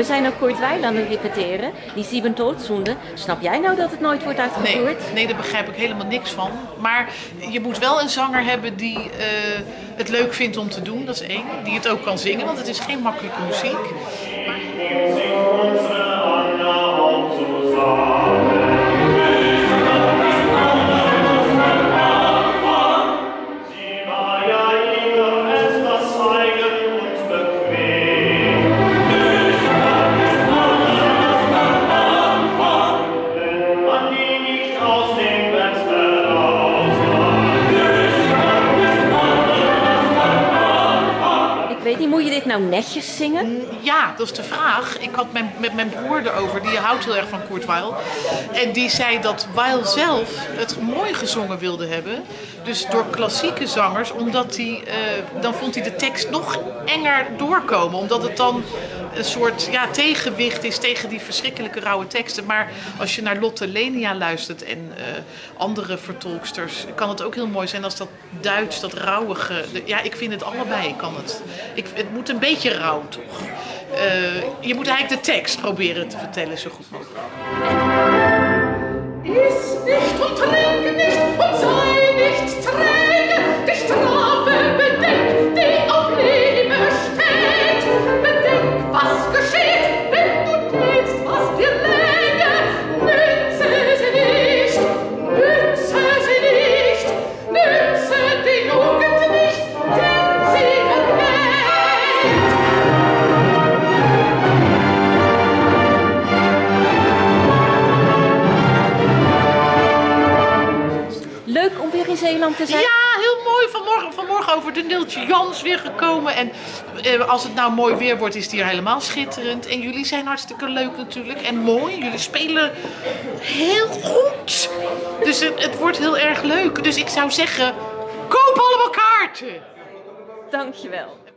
zijn ook Kurt Weill aan het repeteren. Die Sieben Todsünden. Snap jij nou dat het nooit wordt uitgevoerd? Nee, daar begrijp ik helemaal niks van. Maar je moet wel een zanger hebben die het leuk vindt om te doen, dat is één. Die het ook kan zingen, want het is geen makkelijke muziek. Moet je dit nou netjes zingen? Ja, dat is de vraag. Ik had met mijn broer erover, die houdt heel erg van Kurt Weill. En die zei dat Weill zelf het mooi gezongen wilde hebben. Dus door klassieke zangers, omdat hij, dan vond hij de tekst nog enger doorkomen. Omdat het dan een soort tegenwicht is tegen die verschrikkelijke rauwe teksten. Maar als je naar Lotte Lenia luistert en andere vertolksters, kan het ook heel mooi zijn als dat Duits, dat rauwige. Ik vind het allebei kan het. Het moet een beetje rauw toch. Je moet eigenlijk de tekst proberen te vertellen zo goed mogelijk. Iss nicht und trink nicht und sei nicht träge, die Strafe bedenk, die auf Leben steht. Bedenk, was geschieht, wenn du tätst, was dir läge. Nütze sie nicht, nütze sie nicht, nütze die Jugend nicht, denn sie vergeht. Leuk om weer in Zeeland te zijn. Ja, heel mooi. Vanmorgen over de Neeltje Jans weer gekomen. En als het nou mooi weer wordt, is het hier helemaal schitterend. En jullie zijn hartstikke leuk natuurlijk. En mooi. Jullie spelen heel goed. Dus het wordt heel erg leuk. Dus ik zou zeggen, koop allemaal kaarten. Dankjewel.